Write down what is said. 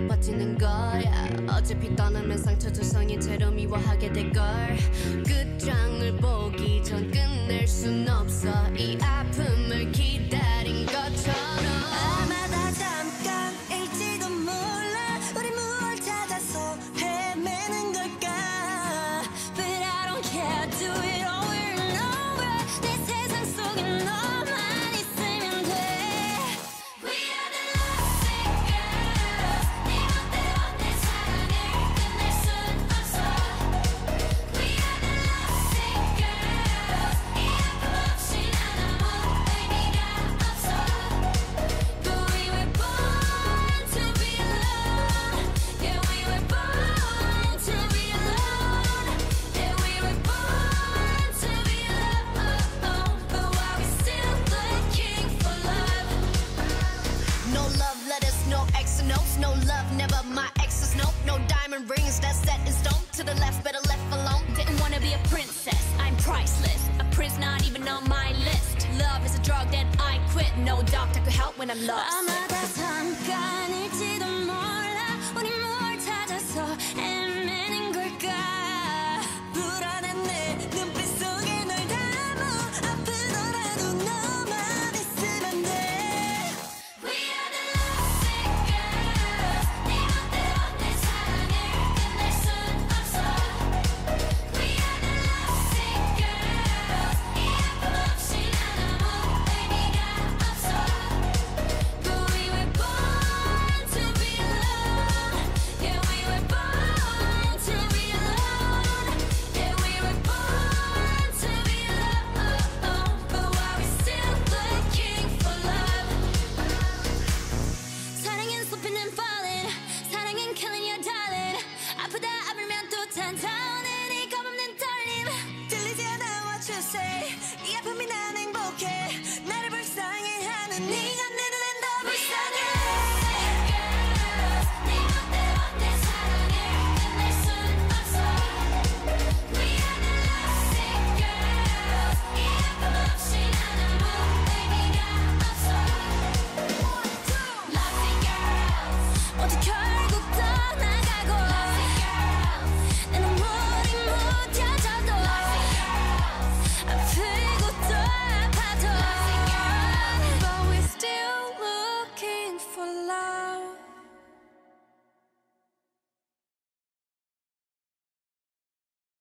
바빠지는 거야. 어차피 떠나면 상처 조성이 채로 미워하게 될걸. 끝장을 보기 전 끝낼 순 없어. 이 아픔을 기다린 것처럼. 아마 다 잠깐일지도 몰라. 우리 무얼 찾아서 헤매는 걸까. But I don't care, do it over and over. 내 세상 속에 너만 있으면 돼. We are the lovesick girls. 네 멋대로 내 사랑을 끝낼 순 없어. We are the lovesick girls. 이 아픔 없이 난 아무 의미가 없어. But we were born to be alone. Yeah, we were born to be alone. Yeah, we were born to be alone. But why we still looking for love? No love letters, no X and O's. No love, never my exes, no. No diamond rings that's set in stone. To the left, better left alone. Didn't wanna be a princess, I'm priceless. A prince not even on my list. Love is a drug that I quit. No doctor could help when I'm lost.